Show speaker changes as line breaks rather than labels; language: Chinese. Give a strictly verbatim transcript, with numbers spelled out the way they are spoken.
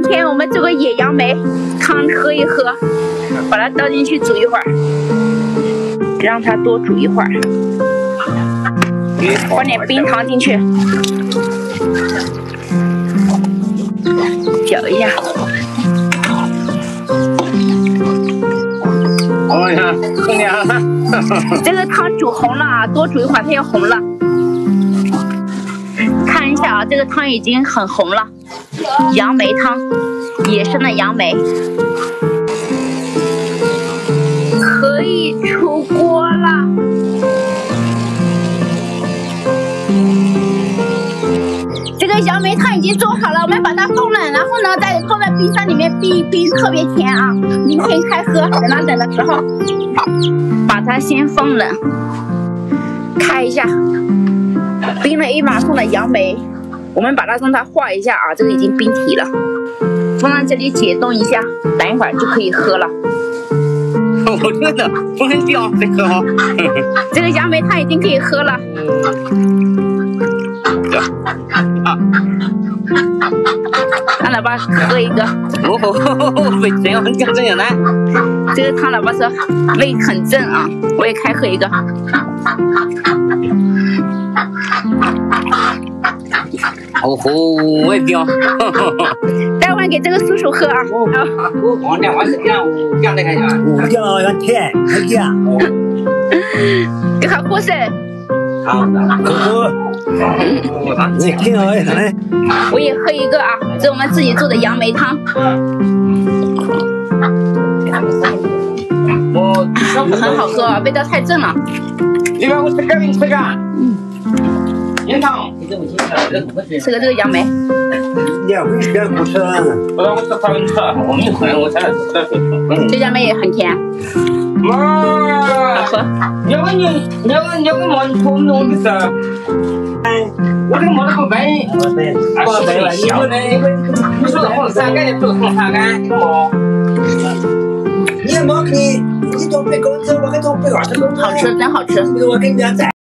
天我们做个野杨梅汤喝一喝，把它倒进去煮一会儿，让它多煮一会儿，放点冰糖进去，搅一下。
哦呀，红亮了！
这个汤煮红了啊，多煮一会儿它就红了。看一下啊，这个汤已经很红了。杨梅汤，野生的杨梅，可以出锅了。这个杨梅汤已经做好了，我们把它封冷，然后呢再放在冰箱里面冰一冰，特别甜啊！明天开喝，等它冷的时候，把它先封冷，开一下，冰了一马桶的杨梅。我们把它让它化一下啊，这个已经冰体了，放在这里解冻一下，等一会儿就可以喝了。
我真的疯掉这个，
这个杨梅汤已经可以喝了。
啊，
让老爸喝一个。
哦，胃真很正正难。
这个汤老爸说胃很正啊，我也开喝一个。
哦吼，我也掉。
待会儿给这个叔叔喝啊。
我光点我是这样，我这样来看一下。
我这样很甜，很甜。
给他喝噻。
好的。
哥哥，你挺好的。
我也喝一个啊，这是我们自己做的杨梅汤。
我
很好喝啊，味道太正了。
你看我吃个，你吃个。嗯。盐汤。
吃个这个杨梅。
你回去别不吃了。
不然我吃啥你吃？我没喝，我现在吃的是。
这杨梅也很甜。
妈。
好喝。
要不你，要不你要不毛你偷弄的是？我这个毛都不白。
我白。
我白了，你不能，你说红伞杆，你做红伞杆，这个毛。
你毛给你，你都别给我走，我给走别个，
好吃，真好吃。
我给你俩在。